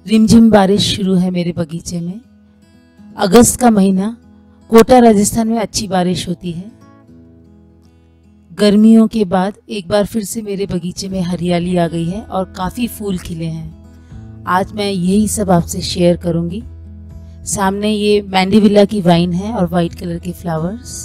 रिमझिम बारिश शुरू है मेरे बगीचे में। अगस्त का महीना, कोटा राजस्थान में अच्छी बारिश होती है। गर्मियों के बाद एक बार फिर से मेरे बगीचे में हरियाली आ गई है और काफ़ी फूल खिले हैं। आज मैं यही सब आपसे शेयर करूंगी। सामने ये मैंडीविला की वाइन है और वाइट कलर के फ्लावर्स।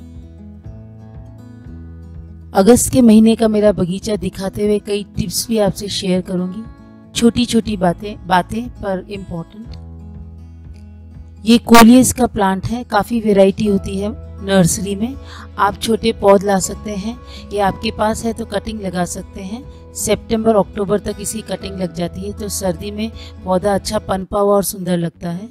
अगस्त के महीने का मेरा बगीचा दिखाते हुए कई टिप्स भी आपसे शेयर करूंगी। छोटी छोटी बातें पर इम्पोर्टेंट। ये कोलियस का प्लांट है, काफ़ी वैरायटी होती है नर्सरी में। आप छोटे पौध ला सकते हैं, ये आपके पास है तो कटिंग लगा सकते हैं। सितंबर अक्टूबर तक इसी कटिंग लग जाती है, तो सर्दी में पौधा अच्छा पनपा हुआ और सुंदर लगता है।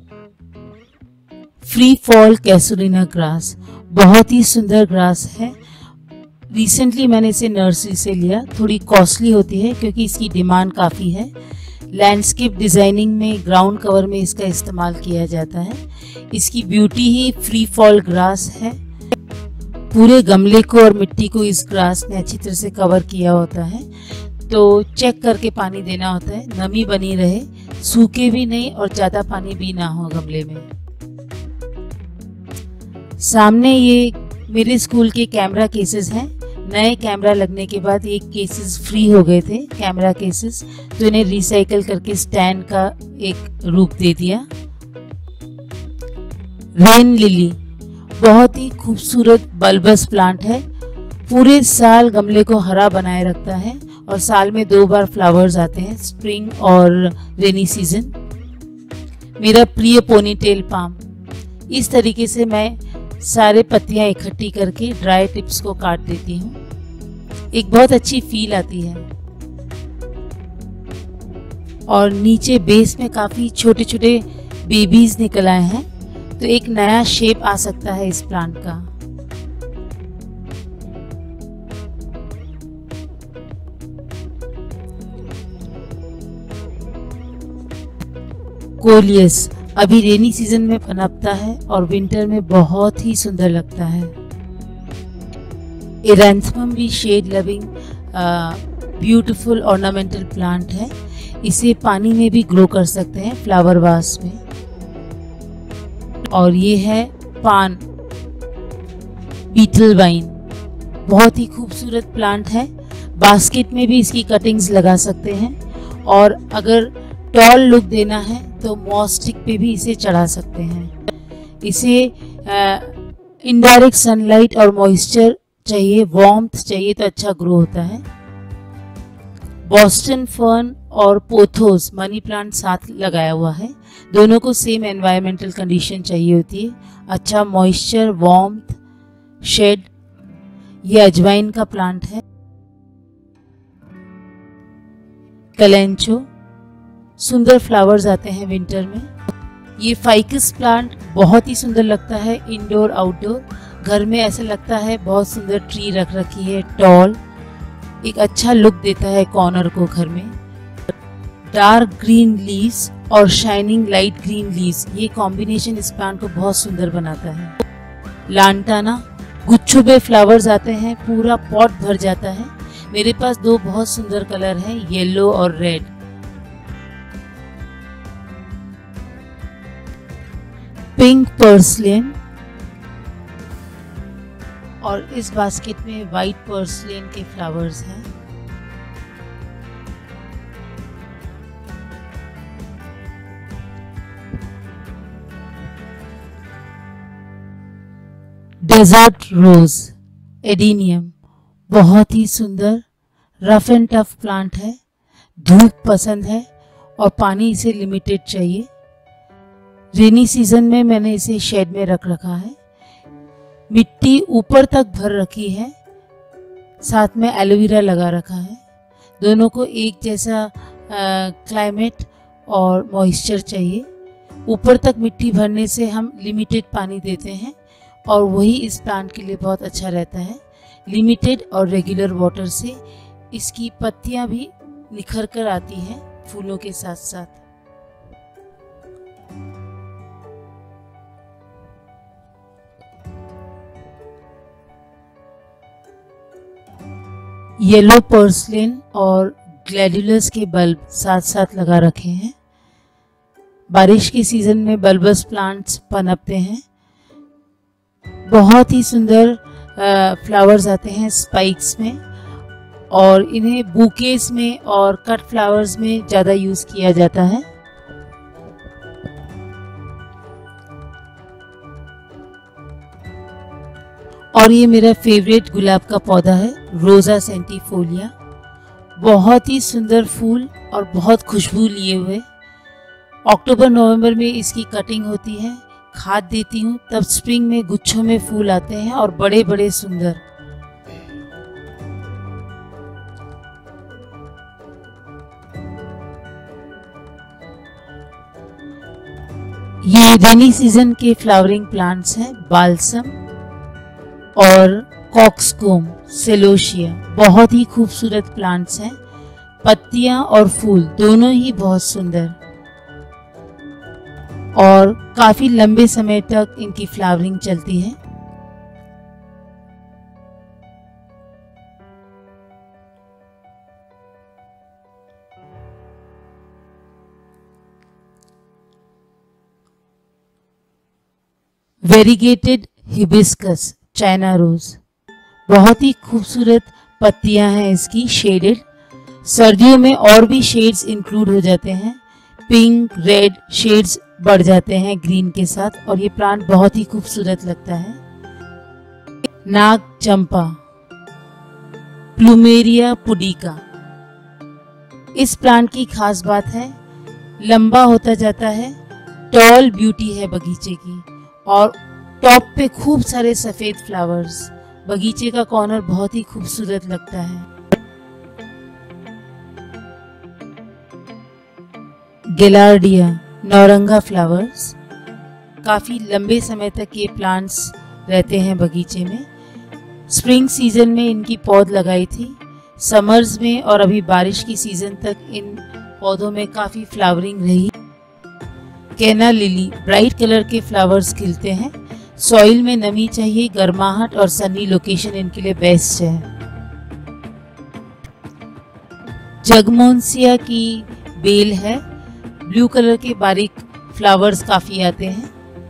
फ्री फॉल कैसुलिना ग्रास बहुत ही सुंदर ग्रास है। रिसेंटली मैंने इसे नर्सरी से लिया। थोड़ी कॉस्टली होती है क्योंकि इसकी डिमांड काफ़ी है। लैंडस्केप डिज़ाइनिंग में ग्राउंड कवर में इसका इस्तेमाल किया जाता है। इसकी ब्यूटी ही फ्री फॉल ग्रास है। पूरे गमले को और मिट्टी को इस ग्रास ने अच्छी तरह से कवर किया होता है, तो चेक करके पानी देना होता है, नमी बनी रहे, सूखे भी नहीं और ज़्यादा पानी भी ना हो गमले में। सामने ये मेरे स्कूल के कैमरा केसेस हैं। नए कैमरा लगने के बाद ये केसेस फ्री हो गए थे, कैमरा केसेस, तो इन्हें रिसाइकल करके स्टैंड का एक रूप दे दिया। रेन लिली बहुत ही खूबसूरत बल्बस प्लांट है। पूरे साल गमले को हरा बनाए रखता है और साल में 2 बार फ्लावर्स आते हैं, स्प्रिंग और रेनी सीजन। मेरा प्रिय पोनीटेल पाम। इस तरीके से मैं सारे पत्तियां इकट्ठी करके ड्राई टिप्स को काट देती हूँ। एक बहुत अच्छी फील आती है। और नीचे बेस में काफ़ी छोटे छोटे बेबीज निकल आए हैं, तो एक नया शेप आ सकता है इस प्लांट का। कोलियस अभी रेनी सीजन में पनपता है और विंटर में बहुत ही सुंदर लगता है। एरेंथमम भी shade loving beautiful ornamental plant है। इसे पानी में भी ग्रो कर सकते हैं, फ्लावर वास में। और ये है पान बीटल वाइन, बहुत ही खूबसूरत प्लांट है। बास्केट में भी इसकी कटिंग्स लगा सकते हैं, और अगर टॉल लुक देना है तो मॉस स्टिक पे भी इसे चढ़ा सकते हैं। इसे इनडायरेक्ट सनलाइट और मॉइस्चर चाहिए, वार्मथ चाहिए तो अच्छा ग्रो होता है। बॉस्टन फर्न और पोथोस मनी प्लांट साथ लगाया हुआ है। दोनों को सेम एनवायरमेंटल कंडीशन चाहिए होती है, अच्छा मॉइस्चर, वार्मथ, शेड। ये अजवाइन का प्लांट है। कलेंचो, सुंदर फ्लावर्स आते हैं विंटर में। ये फाइकस प्लांट बहुत ही सुंदर लगता है, इंडोर आउटडोर। घर में ऐसा लगता है बहुत सुंदर ट्री रख रखी है, टॉल, एक अच्छा लुक देता है कॉर्नर को घर में। डार्क ग्रीन लीव्स और शाइनिंग लाइट ग्रीन लीव्स, ये कॉम्बिनेशन इस प्लांट को बहुत सुंदर बनाता है। लांटाना, गुच्छों में फ्लावर्स आते हैं, पूरा पॉट भर जाता है। मेरे पास 2 बहुत सुंदर कलर हैं, येलो और रेड। पिंक पर्सलेन, और इस बास्केट में वाइट पर्सलेन के फ्लावर्स हैं। डेजर्ट रोज एडीनियम, बहुत ही सुंदर रफ एंड टफ प्लांट है। धूप पसंद है और पानी इसे लिमिटेड चाहिए। रेनी सीजन में मैंने इसे शेड में रख रखा है। मिट्टी ऊपर तक भर रखी है, साथ में एलोवेरा लगा रखा है। दोनों को एक जैसा क्लाइमेट और मॉइस्चर चाहिए। ऊपर तक मिट्टी भरने से हम लिमिटेड पानी देते हैं और वही इस प्लांट के लिए बहुत अच्छा रहता है। लिमिटेड और रेगुलर वाटर से इसकी पत्तियां भी निखर कर आती हैं फूलों के साथ साथ। येलो पर्सलिन और ग्लैडुलस के बल्ब साथ साथ लगा रखे हैं। बारिश के सीज़न में बल्बस प्लांट्स पनपते हैं। बहुत ही सुंदर फ्लावर्स आते हैं स्पाइक्स में, और इन्हें बुकेस में और कट फ्लावर्स में ज़्यादा यूज़ किया जाता है। और ये मेरा फेवरेट गुलाब का पौधा है, रोज़ा सेंटिफोलिया। बहुत ही सुंदर फूल और बहुत खुशबू लिए हुए। अक्टूबर नवंबर में इसकी कटिंग होती है, खाद देती हूँ, तब स्प्रिंग में गुच्छों में फूल आते हैं और बड़े बड़े सुंदर। ये रेनी सीजन के फ्लावरिंग प्लांट्स हैं, बाल्सम और कॉक्सकोम सेलोशिया। बहुत ही खूबसूरत प्लांट्स हैं, पत्तियां और फूल दोनों ही बहुत सुंदर, और काफ़ी लंबे समय तक इनकी फ्लावरिंग चलती है। वेरीगेटेड हिबिस्कस चाइना रोज, बहुत ही खूबसूरत पत्तियां हैं इसकी, शेडेड। सर्दियों में और भी शेड्स इंक्लूड हो जाते हैं, पिंक रेड शेड्स बढ़ जाते हैं ग्रीन के साथ, और ये प्लांट बहुत ही खूबसूरत लगता है। नाग चंपा प्लूमेरिया पुडिका, इस प्लांट की खास बात है लंबा होता जाता है, टॉल ब्यूटी है बगीचे की, और टॉप पे खूब सारे सफ़ेद फ्लावर्स। बगीचे का कॉर्नर बहुत ही खूबसूरत लगता है। गिलार्डिया नौरंगा फ्लावर्स, काफ़ी लंबे समय तक ये प्लांट्स रहते हैं बगीचे में। स्प्रिंग सीजन में इनकी पौध लगाई थी, समर्स में और अभी बारिश की सीज़न तक इन पौधों में काफ़ी फ्लावरिंग रही। केना लिली, ब्राइट कलर के फ्लावर्स खिलते हैं। सॉइल में नमी चाहिए, गर्माहट और सनी लोकेशन इनके लिए बेस्ट है। जगमोन्सिया की बेल है, ब्लू कलर के बारीक फ्लावर्स काफ़ी आते हैं।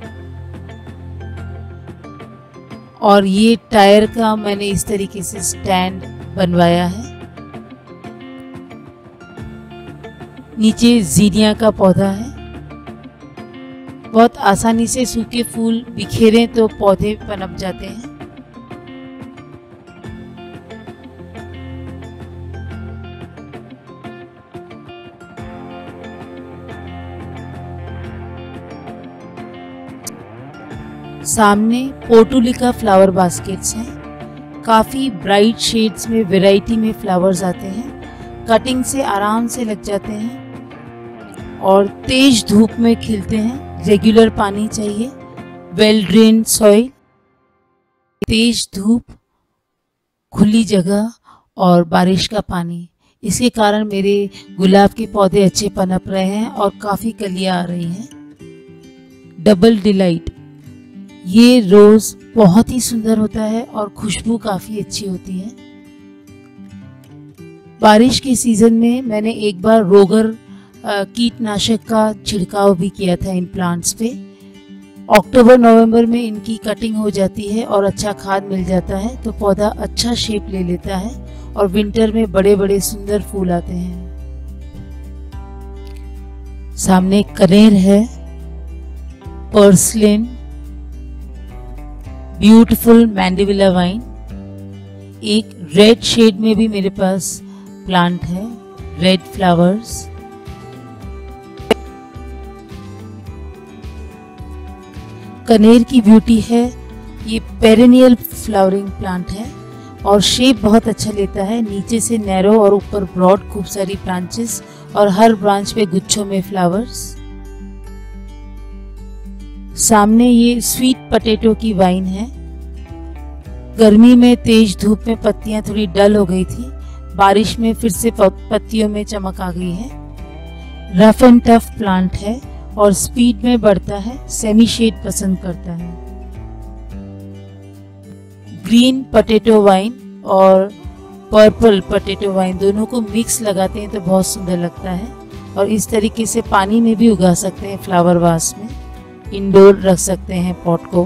और ये टायर का मैंने इस तरीके से स्टैंड बनवाया है। नीचे जीनिया का पौधा है, बहुत आसानी से सूखे फूल बिखेरें तो पौधे पनप जाते हैं। सामने पोर्टुलिका फ्लावर बास्केट्स हैं, काफ़ी ब्राइट शेड्स में वैरायटी में फ्लावर्स आते हैं, कटिंग से आराम से लग जाते हैं और तेज धूप में खिलते हैं। रेगुलर पानी चाहिए, वेल ड्रेन्ड सॉइल, तेज धूप, खुली जगह और बारिश का पानी, इसके कारण मेरे गुलाब के पौधे अच्छे पनप रहे हैं और काफ़ी कलियां आ रही हैं। डबल डिलाइट, ये रोज़ बहुत ही सुंदर होता है और खुशबू काफ़ी अच्छी होती है। बारिश के सीज़न में मैंने एक बार रोगर कीटनाशक का छिड़काव भी किया था इन प्लांट्स पे। अक्टूबर नवंबर में इनकी कटिंग हो जाती है और अच्छा खाद मिल जाता है तो पौधा अच्छा शेप ले लेता है और विंटर में बड़े बड़े सुंदर फूल आते हैं। सामने कनेर है, पर्सलिन, ब्यूटीफुल मैंडेविला वाइन, एक रेड शेड में भी मेरे पास प्लांट है, रेड फ्लावर्स। कनेर की ब्यूटी है, ये पेरेनियल फ्लावरिंग प्लांट है और शेप बहुत अच्छा लेता है, नीचे से नैरो और ऊपर ब्रॉड, खूब सारी ब्रांचेस और हर ब्रांच पे गुच्छों में फ्लावर्स। सामने ये स्वीट पोटैटो की वाइन है। गर्मी में तेज धूप में पत्तियां थोड़ी डल हो गई थी, बारिश में फिर से पत्तियों में चमक आ गई है। रफ एंड टफ प्लांट है और स्पीड में बढ़ता है, सेमी शेड पसंद करता है। ग्रीन पोटैटो वाइन और पर्पल पोटैटो वाइन दोनों को मिक्स लगाते हैं तो बहुत सुंदर लगता है। और इस तरीके से पानी में भी उगा सकते हैं, फ्लावर वास में इंडोर रख सकते हैं पॉट को।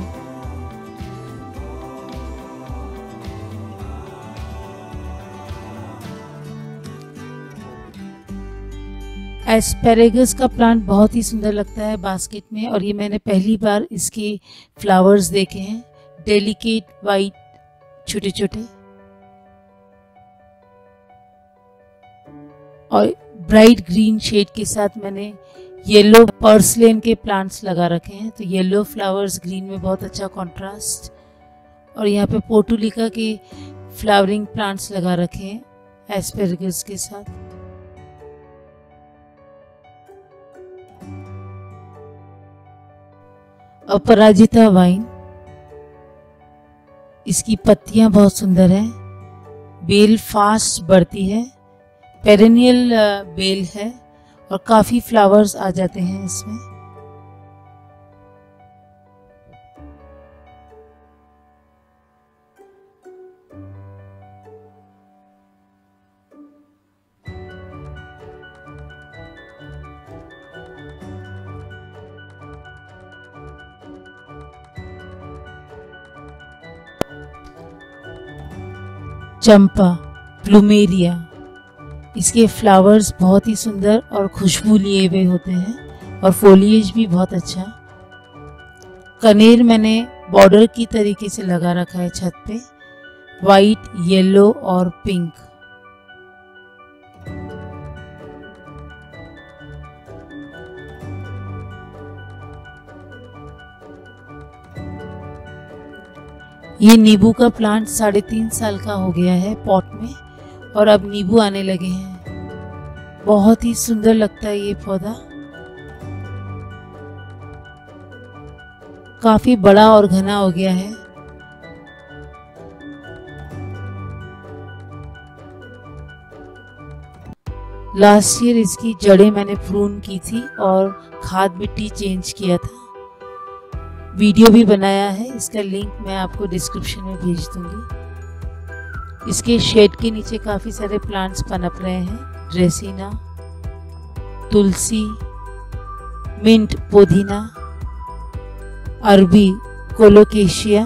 एस्पेरेगस का प्लांट बहुत ही सुंदर लगता है बास्केट में, और ये मैंने पहली बार इसके फ्लावर्स देखे हैं, डेलिकेट वाइट छोटे छोटे, और ब्राइट ग्रीन शेड के साथ मैंने येलो पर्सलेन के प्लांट्स लगा रखे हैं। तो येलो फ्लावर्स ग्रीन में बहुत अच्छा कॉन्ट्रास्ट, और यहाँ पे पोर्टुलिका के फ्लावरिंग प्लांट्स लगा रखे हैं एस्पेरेगस के साथ। अपराजिता वाइन, इसकी पत्तियां बहुत सुंदर हैं, बेल फास्ट बढ़ती है, पेरेनियल बेल है और काफ़ी फ्लावर्स आ जाते हैं इसमें। चंपा प्लूमेरिया, इसके फ्लावर्स बहुत ही सुंदर और खुशबू लिए हुए होते हैं और फोलिएज भी बहुत अच्छा। कनेर मैंने बॉर्डर की तरीके से लगा रखा है छत पे, वाइट, येलो और पिंक। ये नींबू का प्लांट 3.5 साल का हो गया है पॉट में, और अब नींबू आने लगे हैं। बहुत ही सुंदर लगता है ये पौधा, काफी बड़ा और घना हो गया है। लास्ट ईयर इसकी जड़ें मैंने प्रून की थी और खाद मिट्टी चेंज किया था, वीडियो भी बनाया है, इसका लिंक मैं आपको डिस्क्रिप्शन में भेज दूंगी। इसके शेड के नीचे काफ़ी सारे प्लांट्स पनप रहे हैं, ड्रेसिना, तुलसी, मिंट, पुदीना, अरबी, कोलोकेशिया।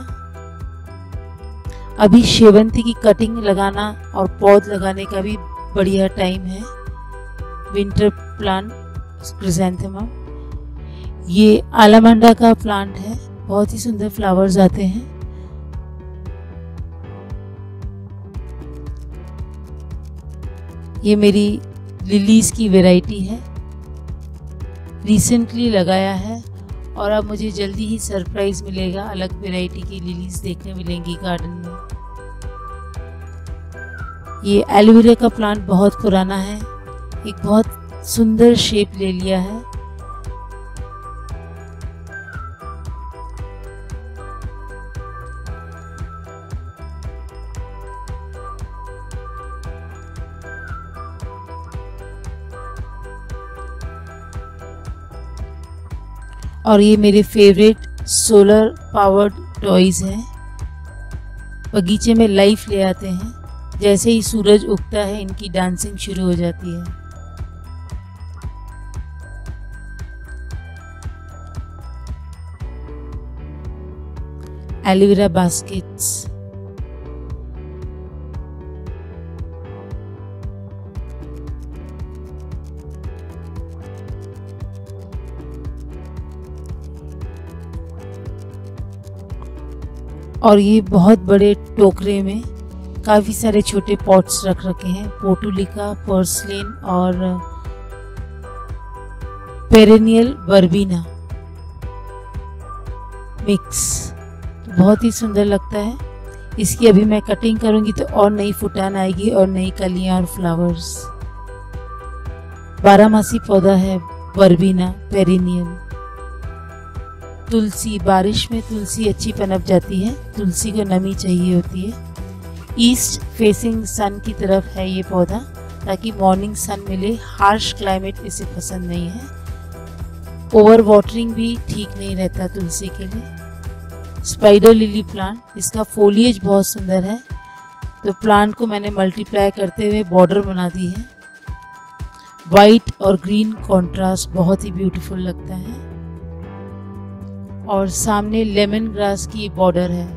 अभी शेवंती की कटिंग लगाना और पौध लगाने का भी बढ़िया टाइम है। विंटर प्लांट क्रिसैंथेमम, ये आलामंडा का प्लांट है, बहुत ही सुंदर फ्लावर्स आते हैं। ये मेरी लिलीज की वैरायटी है, रिसेंटली लगाया है और अब मुझे जल्दी ही सरप्राइज मिलेगा, अलग वैरायटी की लिलीज देखने मिलेंगी गार्डन में। ये एलोवेरा का प्लांट बहुत पुराना है, एक बहुत सुंदर शेप ले लिया है। और ये मेरे फेवरेट सोलर पावर्ड टॉयज हैं, बगीचे में लाइफ ले आते हैं, जैसे ही सूरज उगता है इनकी डांसिंग शुरू हो जाती है। एलोवेरा बास्केट्स, और ये बहुत बड़े टोकरे में काफ़ी सारे छोटे पॉट्स रख रखे हैं, पोर्टुलिका, पर्सलेन और पेरेनियल वर्बिना मिक्स। तो बहुत ही सुंदर लगता है। इसकी अभी मैं कटिंग करूंगी तो और नई फुटान आएगी और नई कलियां और फ्लावर्स। 12मासी पौधा है वर्बिना पेरेनियल। तुलसी, बारिश में तुलसी अच्छी पनप जाती है, तुलसी को नमी चाहिए होती है। ईस्ट फेसिंग सन की तरफ है ये पौधा, ताकि मॉर्निंग सन मिले। हार्श क्लाइमेट इसे पसंद नहीं है। ओवर वाटरिंग भी ठीक नहीं रहता तुलसी के लिए। स्पाइडर लिली प्लांट, इसका फोलिएज बहुत सुंदर है, तो प्लांट को मैंने मल्टीप्लाई करते हुए बॉर्डर बना दी है। वाइट और ग्रीन कॉन्ट्रास्ट बहुत ही ब्यूटीफुल लगता है। और सामने लेमन ग्रास की बॉर्डर है।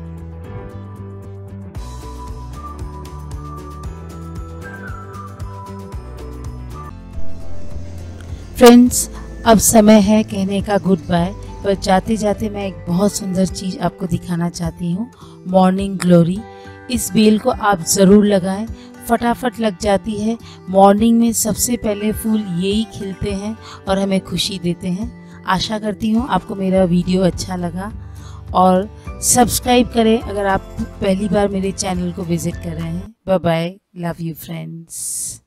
फ्रेंड्स, अब समय है कहने का गुड बाय, पर जाते जाते मैं एक बहुत सुंदर चीज़ आपको दिखाना चाहती हूँ, मॉर्निंग ग्लोरी। इस बेल को आप ज़रूर लगाएं, फटाफट लग जाती है। मॉर्निंग में सबसे पहले फूल यही खिलते हैं और हमें खुशी देते हैं। आशा करती हूँ आपको मेरा वीडियो अच्छा लगा, और सब्सक्राइब करें अगर आप पहली बार मेरे चैनल को विज़िट कर रहे हैं। Bye bye, love you friends.